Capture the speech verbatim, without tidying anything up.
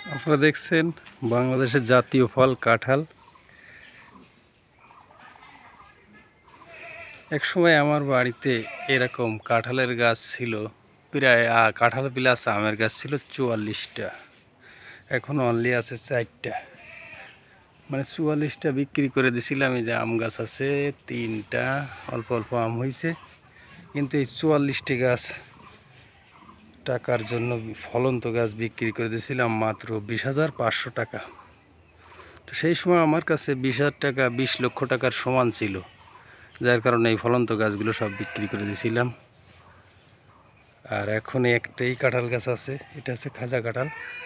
আপনারা দেখছেন বাংলাদেশের জাতীয় ফল কাঁঠাল। একসময় আমার বাড়িতে এরকম কাঁঠালের গাছ ছিল প্রায়, কাঁঠাল প্লাস আমের গাছ ছিল চুয়াল্লিশটা। এখন অনলি আছে চারটা, মানে চুয়াল্লিশটা বিক্রি করে দিছিলাম। এই যে আম গাছ আছে তিনটা, অল্প অল্প আম হয়েছে, কিন্তু এই চুয়াল্লিশটি গাছ টাকার জন্য ফলন্ত গাছ বিক্রি করে দিয়েছিলাম মাত্র বিশ হাজার পাঁচশো টাকা। তো সেই সময় আমার কাছে বিশ হাজার টাকা বিশ লক্ষ টাকার সমান ছিল, যার কারণে এই ফলন্ত গাছগুলো সব বিক্রি করে দিয়েছিলাম। আর এখন একটাই কাঁঠাল গাছ আছে, এটা হচ্ছে খাজা কাঁঠাল।